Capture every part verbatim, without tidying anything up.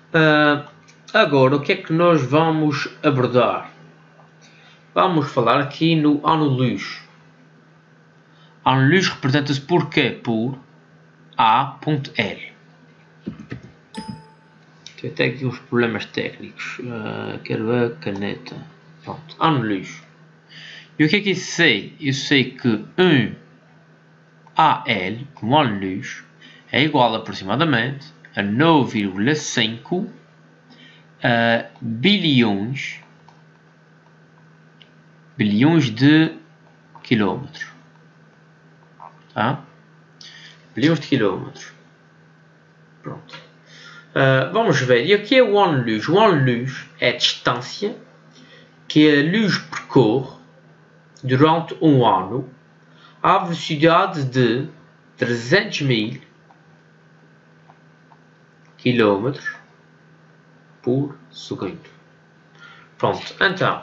Uh, agora, o que é que nós vamos abordar? Vamos falar aqui no ano luz. Ano luz representa-se por quê? Por A.L. Tem até aqui uns problemas técnicos. Uh, quero ver a caneta. Pronto, ano luz. E o que é que isso sei? Eu sei que um A L, um ano luz, é igual aproximadamente a nove vírgula cinco uh, bilhões, bilhões de quilómetros. Tá? Bilhões de quilómetros. Pronto. Uh, vamos ver. E aqui é o ano luz. O ano luz é a distância que a luz percorre durante um ano à velocidade de trezentos mil quilómetros por segundo. Pronto, então,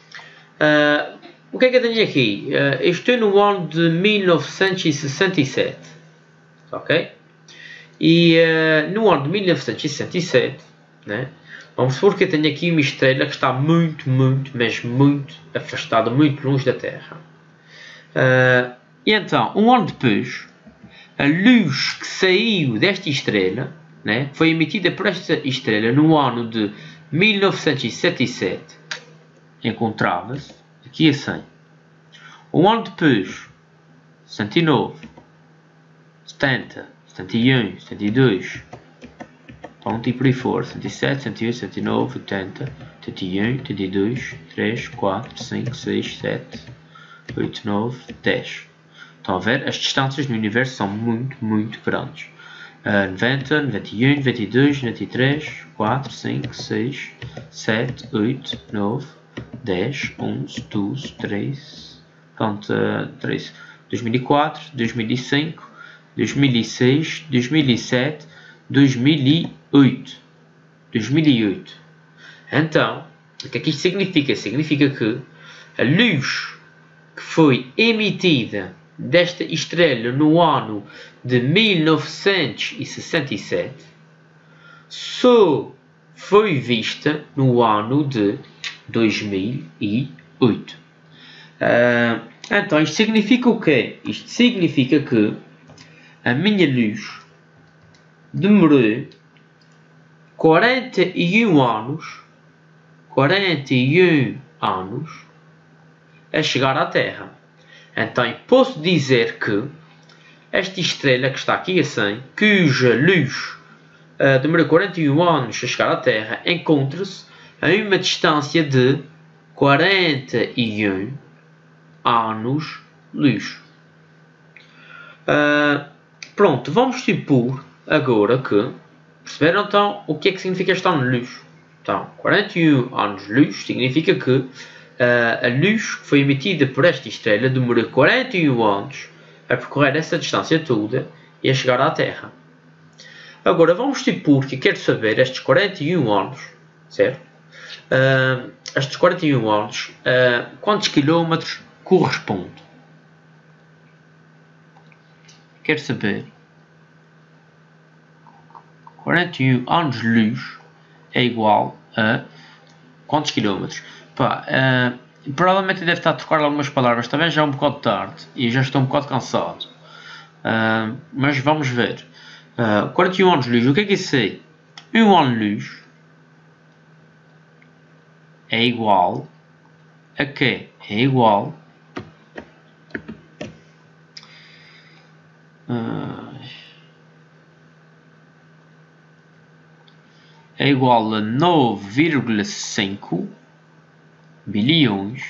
uh, o que é que eu tenho aqui? Uh, estou no ano de mil novecentos e sessenta e sete, ok? E uh, no ano de mil novecentos e sessenta e sete, né, vamos supor que eu tenho aqui uma estrela que está muito, muito, mas muito afastada, muito longe da Terra. Uh, e então, um ano depois, a luz que saiu desta estrela, né, foi emitida por esta estrela no ano de mil novecentos e sessenta e sete, encontrava-se aqui assim. Um ano depois, sessenta e nove, setenta, setenta e um, setenta e dois, pronto, e por aí fora, sessenta e sete, sessenta e oito, sessenta e nove, oitenta, oitenta e um, oitenta e dois, três, quatro, cinco, seis, sete, oito, nove, dez. Estão a ver? As distâncias no universo são muito, muito grandes. Uh, noventa, noventa e um, noventa e dois, noventa e três, quatro, cinco, seis, sete, oito, nove, dez, onze, doze, treze, pronto, uh, treze, dois mil e quatro, dois mil e cinco, dois mil e seis, dois mil e sete, dois mil e oito. dois mil e oito. Então, o que é que isto significa? Significa que a luz que foi emitida desta estrela no ano de mil novecentos e sessenta e sete só foi vista no ano de dois mil e oito. Uh, então, isto significa o quê? Isto significa que a minha luz demorou quarenta e um anos, quarenta e um anos a chegar à Terra. Então, posso dizer que esta estrela que está aqui assim, cuja luz uh, demorou quarenta e um anos a chegar à Terra, encontra-se a uma distância de quarenta e um anos-luz. Uh, pronto, vamos supor agora que... Perceberam então o que é que significa este ano-luz? Então, quarenta e um anos-luz significa que uh, a luz que foi emitida por esta estrela demorou quarenta e um anos a percorrer essa distância toda e a chegar à Terra. Agora, vamos supor que quero saber estes quarenta e um anos, certo? Uh, estes quarenta e um anos, uh, quantos quilómetros corresponde? Quero saber. quarenta e um anos-luz é igual a quantos quilómetros? Pá, uh, provavelmente deve estar a trocar algumas palavras, também já é um bocado tarde e já estou um bocado cansado. Uh, mas vamos ver. Uh, quarenta e um anos-luz, o que é que isso é? Um ano-luz é igual a quê? É igual uh, é igual a nove vírgula cinco bilhões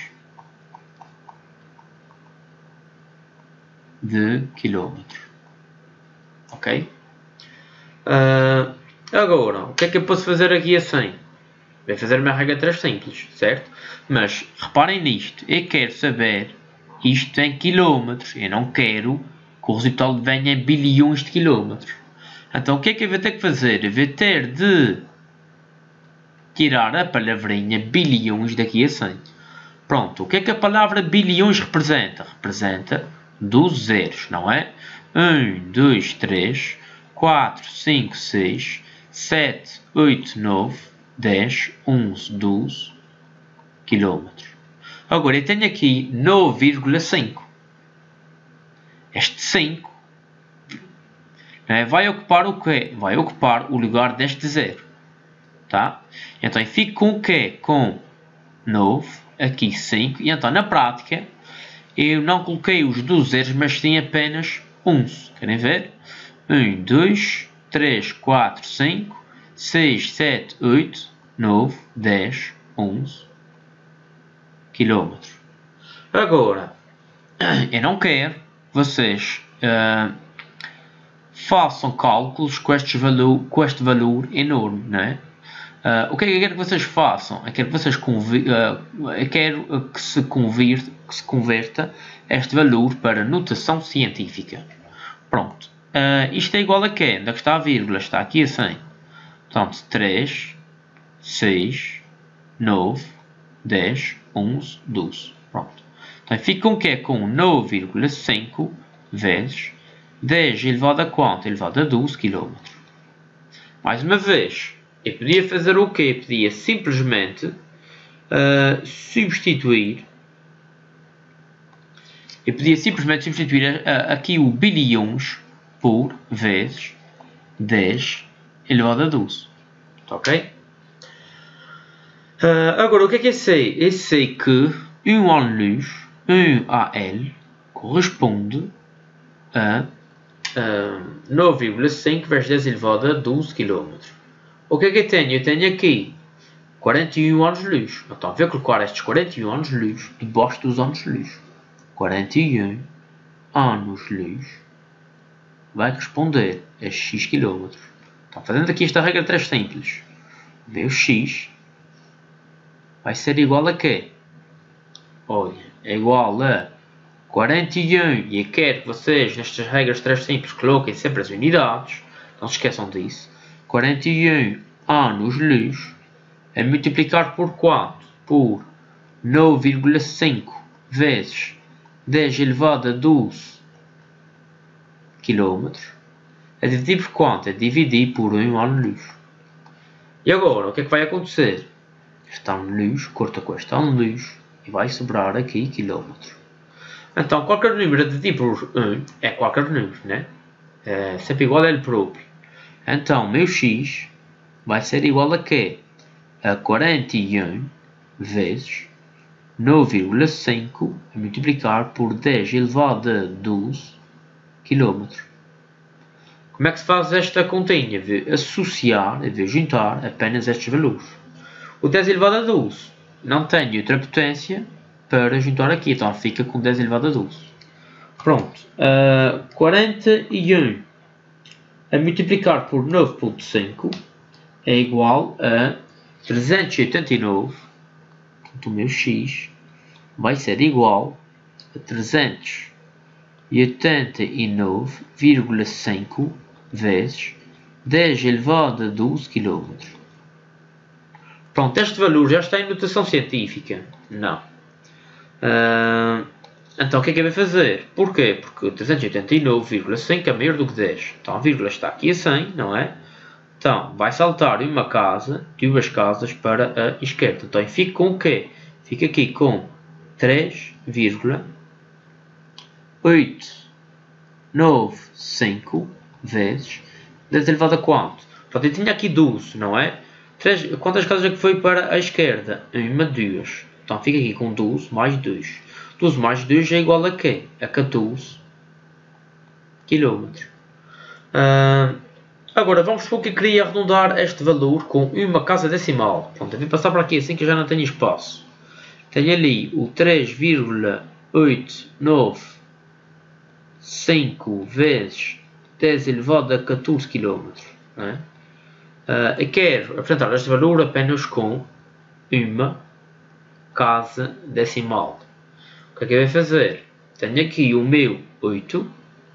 de quilómetros. Ok? Uh, agora, o que é que eu posso fazer aqui assim? Vou fazer uma regra três simples, certo? Mas reparem nisto, eu quero saber isto em quilómetros, eu não quero que o resultado venha em bilhões de quilómetros. Então o que é que eu vou ter que fazer? Eu vou ter de tirar a palavrinha bilhões daqui a cem. Pronto, o que é que a palavra bilhões representa? Representa doze zeros, não é? um, dois, três, quatro, cinco, seis, sete, oito, nove, dez, onze, doze quilômetros. Agora eu tenho aqui nove vírgula cinco. Este cinco é, vai ocupar o quê? Vai ocupar o lugar deste zero. Tá? Então eu fico com o quê? Com nove, aqui cinco. E então na prática eu não coloquei os doze zeros, mas sim apenas onze. Querem ver? um, dois, três, quatro, cinco, seis, sete, oito, nove, dez, onze quilômetros. Agora, eu não quero que vocês uh, façam cálculos com este valor, com este valor enorme, não é? Uh, o que é que eu quero que vocês façam? Eu quero que vocês uh, eu quero que se, convirta, que se converta este valor para notação científica. Pronto. Uh, isto é igual a quê? Onde é que está a vírgula? Está aqui assim. Portanto, três, seis, nove, dez, onze, doze. Pronto. Então, fica com o quê? Com nove vírgula cinco vezes dez elevado a quanto? Elevado a doze quilômetros. Mais uma vez, eu podia fazer o quê? Eu podia simplesmente uh, substituir. Eu podia simplesmente substituir uh, aqui o bilhões por vezes dez elevado a doze. Ok? Uh, agora, o que é que eu sei? Eu sei que um ano-luz, um A L, corresponde a uh, nove vírgula cinco vezes dez elevado a doze quilômetros. O que é que eu tenho? Eu tenho aqui quarenta e um anos-luz. Então, vou colocar estes quarenta e um anos-luz debaixo dos anos-luz. quarenta e um anos-luz vai corresponder a x quilômetros. Então, fazendo aqui esta regra três simples, v o x vai ser igual a quê? Olha, é igual a quarenta e um, e eu quero que vocês, nestas regras três simples, coloquem sempre as unidades, não se esqueçam disso. quarenta e um anos-luz é multiplicar por quanto? Por nove vírgula cinco vezes dez elevado a doze quilômetros. É dividir por quanto? É dividir por um ano-luz. E agora, o que é que vai acontecer? Este ano-luz corta com este ano-luz e vai sobrar aqui quilômetros. Então, qualquer número a dividir por um é qualquer número, né? É sempre igual a ele próprio. Então, meu x vai ser igual a quê? A quarenta e um vezes nove vírgula cinco a multiplicar por dez elevado a doze quilômetros. Como é que se faz esta continha? De associar, de juntar apenas estes valores. O dez elevado a doze não tem outra potência para juntar aqui, então fica com dez elevado a doze. Pronto. Uh, quarenta e um a multiplicar por nove vírgula cinco é igual a trezentos e oitenta e nove. Portanto, o meu x vai ser igual a trezentos e oitenta e nove vírgula cinco vezes dez elevado a doze quilômetros. Pronto, este valor já está em notação científica? Não. Uh, então o que é que eu vou fazer? Porquê? Porque trezentos e oitenta e nove vírgula cinco é maior do que dez. Então a vírgula está aqui a cem, não é? Então vai saltar uma casa, duas casas para a esquerda. Então eu fico com o quê? Fico aqui com três vírgula oitocentos e noventa e cinco vezes dez elevado a quanto? Portanto, eu tinha aqui doze, não é? três, quantas casas é que foi para a esquerda? Uma, duas. Então fica aqui com doze mais dois. doze mais dois é igual a quê? A catorze quilômetros. Uh, agora vamos supor que eu queria arredondar este valor com uma casa decimal. Pronto, eu vou passar para aqui assim que eu já não tenho espaço. Tenho ali o três vírgula oitocentos e noventa e cinco vezes dez elevado a catorze quilômetros. É? Uh, eu quero apresentar este valor apenas com uma casa decimal. O que é que eu vou fazer? Tenho aqui o meu oito.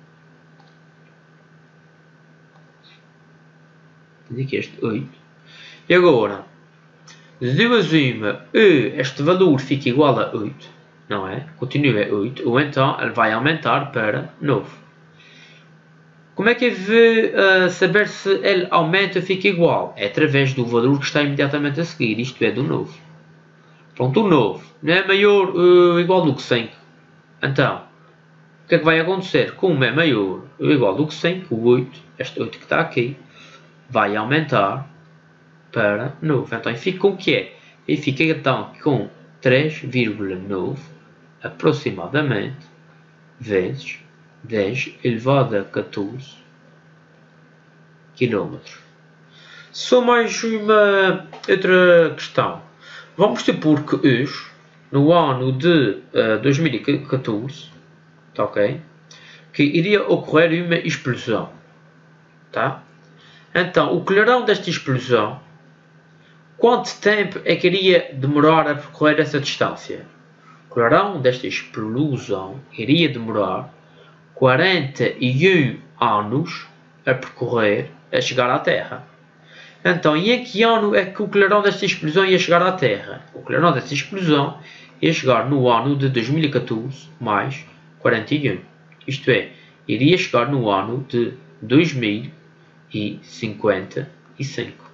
Tenho aqui este oito. E agora, de duas uma, este valor fica igual a oito, não é? Continua a oito, ou então ele vai aumentar para nove. Como é que eu vou uh, saber se ele aumenta ou fica igual? É através do valor que está imediatamente a seguir, isto é, do novo. Pronto, o novo não é maior ou uh, igual do que cinco. Então, o que é que vai acontecer? Como é maior ou igual do que cinco, o oito, este oito que está aqui, vai aumentar para nove. Então, fica com o que é? E fica então com três vírgula nove aproximadamente vezes dez elevado a catorze quilômetros. Só mais uma outra questão. Vamos supor que hoje, no ano de uh, dois mil e catorze, tá, ok? Que iria ocorrer uma explosão. Tá? Então, o clarão desta explosão, quanto tempo é que iria demorar a percorrer essa distância? O clarão desta explosão iria demorar quarenta e um anos a percorrer, a chegar à Terra. Então, e em que ano é que o clarão desta explosão ia chegar à Terra? O clarão desta explosão ia chegar no ano de dois mil e catorze mais quarenta e um. Isto é, iria chegar no ano de dois mil e cinquenta e cinco.